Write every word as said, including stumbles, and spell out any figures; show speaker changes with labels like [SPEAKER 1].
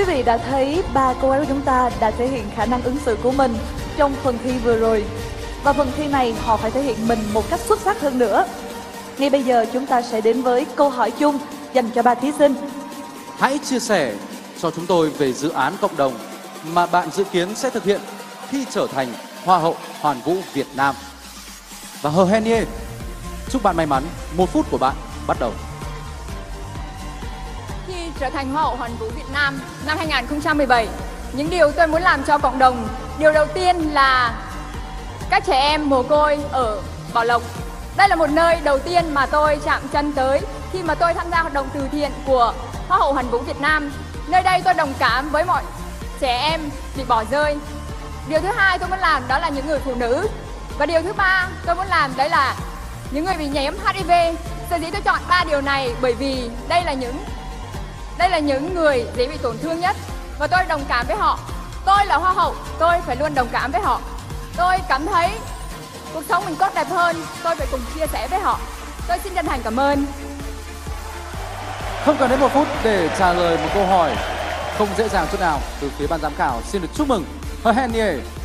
[SPEAKER 1] vị đã thấy ba cô gái của chúng ta đã thể hiện khả năng ứng xử của mình trong phần thi vừa rồi. Và phần thi này họ phải thể hiện mình một cách xuất sắc hơn nữa. Ngay bây giờ chúng ta sẽ đến với câu hỏi chung dành cho ba thí sinh.
[SPEAKER 2] Hãy chia sẻ cho chúng tôi về dự án cộng đồng mà bạn dự kiến sẽ thực hiện khi trở thành Hoa hậu Hoàn vũ Việt Nam. Và Hờ Hen-Nghê, chúc bạn may mắn. Một phút của bạn bắt đầu.
[SPEAKER 3] Khi trở thành Hoa hậu Hoàn vũ Việt Nam năm hai nghìn không trăm mười bảy, những điều tôi muốn làm cho cộng đồng, điều đầu tiên là các trẻ em mồ côi ở Bảo Lộc. Đây là một nơi đầu tiên mà tôi chạm chân tới khi mà tôi tham gia hoạt động từ thiện của Hoa hậu Hoàn vũ Việt Nam. Nơi đây tôi đồng cảm với mọi trẻ em bị bỏ rơi. Điều thứ hai tôi muốn làm đó là những người phụ nữ. Và điều thứ ba tôi muốn làm đấy là những người bị nhiễm hát i vê. Sở dĩ tôi chọn ba điều này bởi vì đây là những đây là những người dễ bị tổn thương nhất và tôi đồng cảm với họ. Tôi là Hoa hậu, tôi phải luôn đồng cảm với họ. Tôi cảm thấy cuộc sống mình tốt đẹp hơn, tôi phải cùng chia sẻ với họ. Tôi xin chân thành cảm ơn.
[SPEAKER 2] Không cần đến một phút để trả lời một câu hỏi không dễ dàng chút nào từ phía ban giám khảo. Xin được chúc mừng Hờ Hen-Nghê.